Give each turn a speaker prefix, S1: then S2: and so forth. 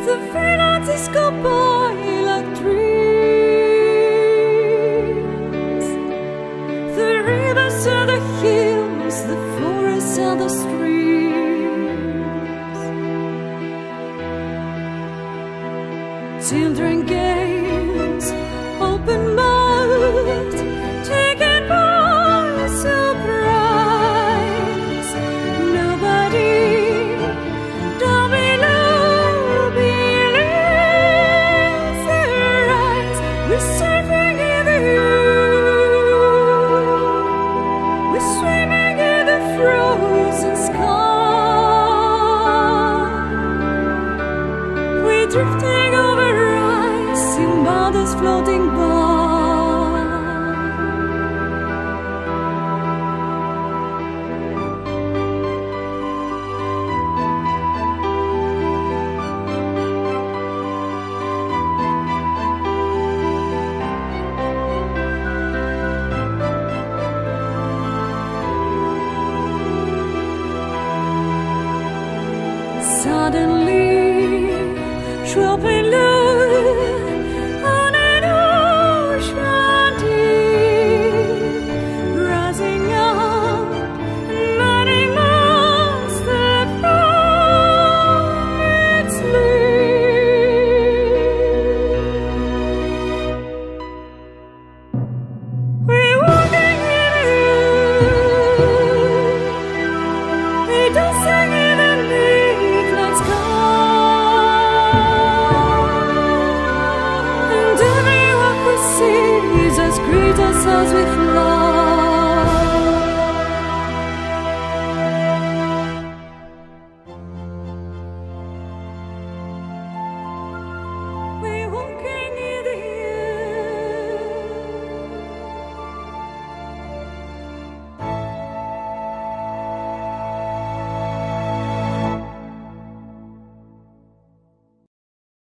S1: The freelancers go by like dreams. The rivers are the hills, the forests are the streams. Children gaze, open mouthed, taken by surprise. Nobody down below believes their eyes. We're surfing in the youth, we're swimming in the frozen sky. We're drifting over ice in bodies floating by. Suddenly, dropping low on an ocean deep, rising up, many miles from its lead. We're walking in it, we're dancing in the midnight sky. And every walk we see is as great as we fly.